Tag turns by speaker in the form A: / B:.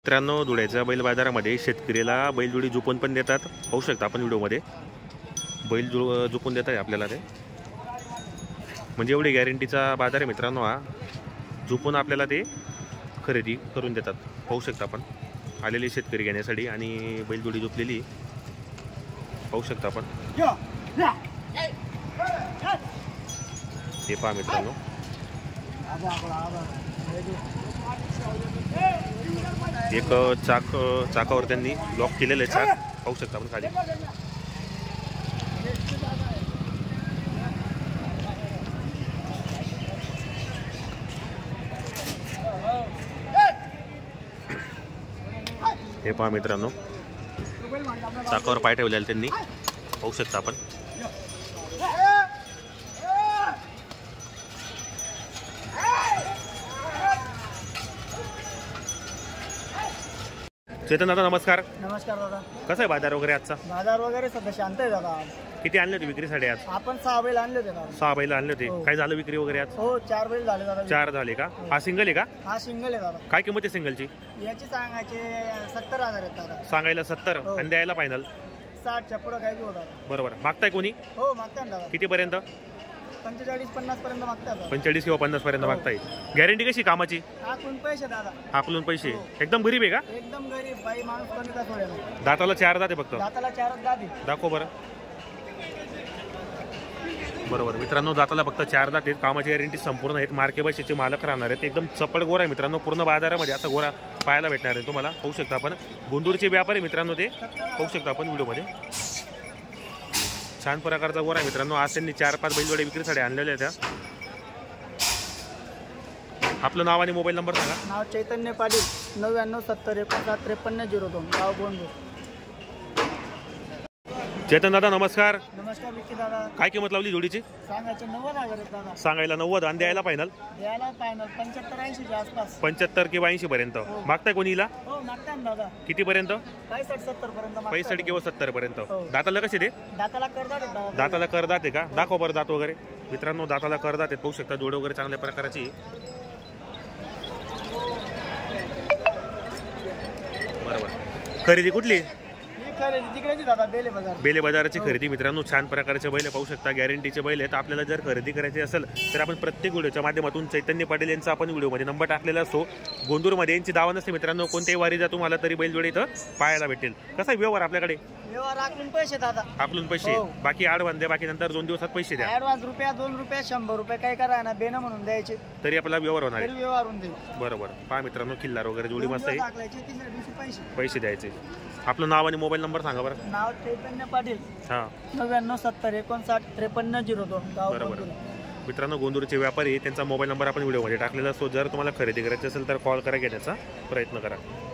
A: मित्रांनो, धुळ्याच्या बैल बाजारामध्ये शेतकरीला बैलजोडी झुपून पण देतात। पाहू शकता आपण व्हिडिओमध्ये बैल झुपून देत आहे आपल्याला ते, म्हणजे एवढी गॅरंटीचा बाजार आहे मित्रांनो हा। झुपून आपल्याला ते खरेदी करून देतात। पाहू शकता आपण आलेले शेतकरी घेण्यासाठी आणि बैलजोडी झुपलेली पाहू शकता आपण। हे पहा मित्रांनो, एक चाकावर त्यांनी लॉक केलेलं आहे चाक, पाहू शकता आपण खाली। हे पहा मित्रांनो, चाकावर पाय ठेवलेला त्यांनी, पाहू शकता आपण। चेतन दादा नमस्कार।
B: नमस्कार दादा।
A: कसा आहे बाजार वगैरे आजचा?
B: बाजार वगैरे सध्या शांत आहे दादा।
A: किती आणले होते विक्रीसाठी आज?
B: आपण 6 बैल आणले होते दादा।
A: 6 बैल आणले होते। काय झालं विक्री वगैरे आज?
B: हो 4 बैल झाले दादा।
A: 4 झाले का? हा सिंगल आहे का?
B: हा सिंगल आहे दादा।
A: काय किंमत आहे सिंगलची?
B: याची सांगायचे 70,000 आहेत दादा।
A: सांगायला 70 आणि द्यायला फायनल
B: 60 च्या पुढे काय घेऊ दादा?
A: बरोबर। मागताय कोणी?
B: हो मागताय दादा।
A: किती पर्यंत?
B: 45-50 पर्यंत मागताय दादा।
A: 45 किंवा 50 पर्यंत मागताय। गॅरंटी कशी कामाची?
B: आकलून पैसे दादा।
A: आकलून पैसे? एकदम गरीब आहे का?
B: एकदम गरीब बाई माणूस कमी का सोडेल।
A: दाताला 4 दात आहे फक्त?
B: दाताला 4 दात आहे।
A: दाखव बरं। बरोबर मित्रांनो, दाताला फक्त 4 दात आहेत। कामाची गॅरंटी संपूर्ण आहेत। मार्के बशीचे मालक राहणार आहेत। एकदम चपड गोरा आहे मित्रांनो। पूर्ण बाजारामध्ये असा गोरा पाहायला भेटणार आहे तुम्हाला। पाहू शकता आपण गोंदूरचे व्यापारी मित्रांनो ते, पाहू शकता आपण व्हिडिओमध्ये। छान प्रकारचा गोरा आहे मित्रांनो। आज त्यांनी 4-5 बैलजोड्या विक्रीसाठी आणलेल्या आहेत। आपलं नाव आणि मोबाईल नंबर सांगा।
B: नाव चैतन्य पाटील, 9970 गाव गोंदूर।
A: चेतन दादा नमस्कार।
B: नमस्कार विकी दादा।
A: काय किंमत लावली जोडीची?
B: सांगायचे 90,000 आहेत दादा।
A: सांगायला 90 आणि द्यायला फायनल?
B: द्यायला फायनल 75-80 च्या आसपास।
A: 75 किंवा 80 पर्यंत मागताय कोणीला?
B: हो मागताय दादा।
A: किती पर्यंत?
B: 65-70 पर्यंत।
A: 65 किंवा 70 पर्यंत। दाताला कसे ते?
B: दाताला करदात आहेत दादा।
A: दाताला करदात आहे का? दाखव बरं दात वगैरे मित्रांनो। दाताला करदात आहेत, पाहू शकता। जोड वगैरे चांगल्या प्रकारची। बरोबर। खरेदी कुठली?
B: तिकडेची दादा बेले बाजार।
A: बेले बाजाराची खरेदी मित्रांनो। छान प्रकारचे बैल पाहू शकता, गॅरंटीचे बैल आहेत। आपल्याला जर खरेदी करायची असेल तर आपण प्रत्येक व्हिडिओच्या माध्यमातून चैतन्य पाटील यांचा आपण व्हिडिओमध्ये नंबर टाकलेला असतो। गोंदूरमध्ये यांची दावा नसते मित्रांनो। कोणत्याही वारी जा तुम्हाला तरी बैलजोडी इथं पाहायला भेटेल। कसा व्यवहार आपल्याकडे?
B: व्यवहार आकलून पैसे दादा।
A: आकलून पैसे? बाकी ॲडव्हान्स द्या, बाकी नंतर 2 दिवसात पैसे द्या।
B: ॲडव्हान्स रुपया 2 रुपये 100 रुपये काय करा ना, बेन म्हणून द्यायचे
A: तरी आपला व्यवहार होणार आहे।
B: व्यवहार होऊन जाईल।
A: बरोबर। पहा मित्रांनो, किल्लार वगैरे जोडी मस्त आहे।
B: तिसऱ्या दिवशी
A: पैसे द्यायचे। आपलं नाव आणि मोबाईल नंबर सांगा बरं।
B: नाव चैतन्य पाटील, 9970 गाव
A: बरोबर मित्रांनो। गोंदूरचे व्यापारी, त्यांचा मोबाईल नंबर आपण व्हिडिओमध्ये टाकलेला असतो। जर तुम्हाला खरेदी करायची असेल तर कॉल करा, घेण्याचा प्रयत्न करा।